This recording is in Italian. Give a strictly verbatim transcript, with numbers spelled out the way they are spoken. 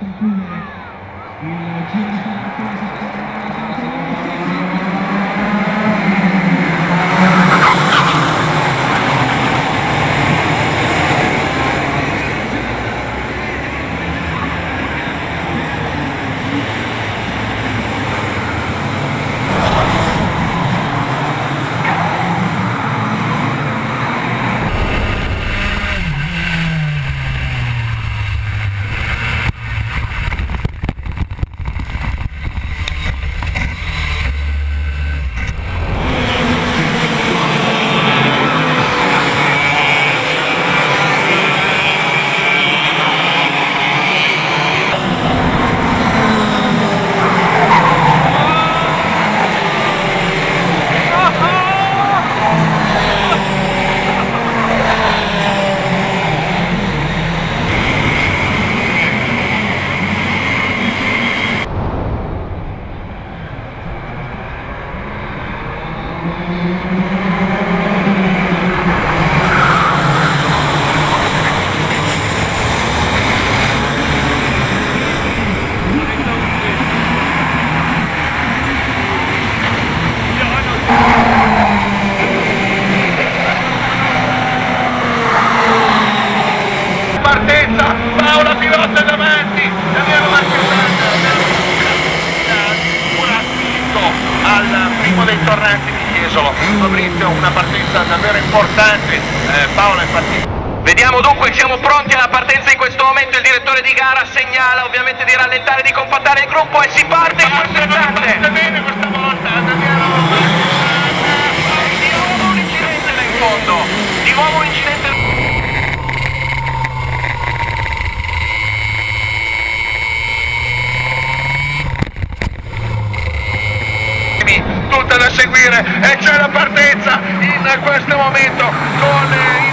concludere il giro di formazione. Partenza, Paola Pilota davanti, abbiamo un assist al primo dei tornanti di Jesolo. Fabrizio, una partenza davvero importante, eh, Paola è partita. Vediamo dunque, siamo pronti alla partenza in questo momento, il direttore di gara segnala ovviamente di rallentare, di compattare il gruppo e si parte in questo istante. Bene questa volta, Damiano. Di nuovo un incidente là in fondo, di nuovo un incidente. Tutta da seguire e c'è la partenza in questo momento con